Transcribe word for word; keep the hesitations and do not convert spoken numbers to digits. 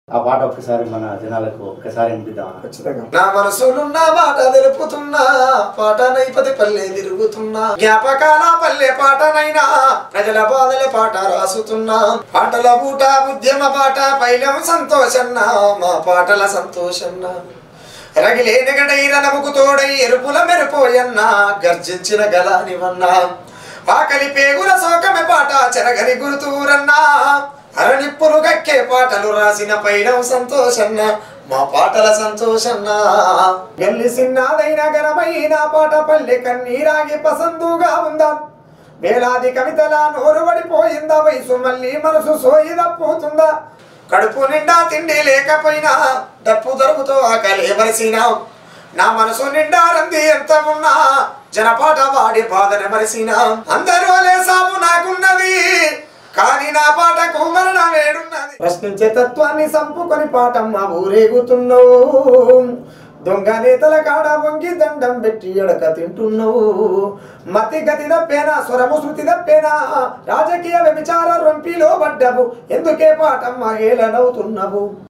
ఆ పాట ఒక్కసారి మన జనాలకు ఒక్కసారి వినిపిద్దాం. ఖచ్చితంగా. నా మనసులున్న మాట తెలుపుతున్నా, పాట నైపతి పల్లె తిరుగుతున్నా, జ్ఞాపకాల పల్లె పాటనైనా ప్రజల బాధల పాట రాసుతున్నా, పాటల బూట ఉద్యమ పాట పైలం సంతోషన్న, మా పాటల సంతోషన్న, రగిలే నెగడై రణముకు తోడై ఎరుపుల మెరుపోయన్న, గర్జించిన గలానివన్నా, ఆకలి పేగుల సోకమె పాట చెరగని గురుతూరన్నా, అరనిప్పులు గక్కే పాటలు రాసిన పైలం సంతోషన్న, మా పాటల సంతోషన్న, గెల్లి సిన్నాదైన ఘనమైన పాట పల్లె కన్నీరాగి పసందుగా ఉందా, వేలాది కవితల నోరు పడిపోయిందా, వయసు మళ్ళీ మనసు సోయి దప్పుతుందా, కడుపు నిండా తిండి లేకపోయినా డప్పు దొరుకుతో ఆకలి మరిసినా, నా మనసు నిండా రంది ఎంత ఉన్నా జనపాట వాడి బాధన మరిసినా, అందరూ లేసాము నాకున్నది కానీ నా పాటకు మరణ వేడున్నది, ప్రశ్నించే తత్వాన్ని సంపుకొని పాటమ్మ ఊరేగుతున్నావు, దొంగ నేతల కాడ వంగి దండం పెట్టి ఎడక తింటున్నావు, మతి గతి తప్పేనా స్వరము శృతి తప్పేనా, రాజకీయ వ్యభిచార రొంపిలో పడ్డవు, ఎందుకే పాటమ్మ ఏలనవుతున్నావు.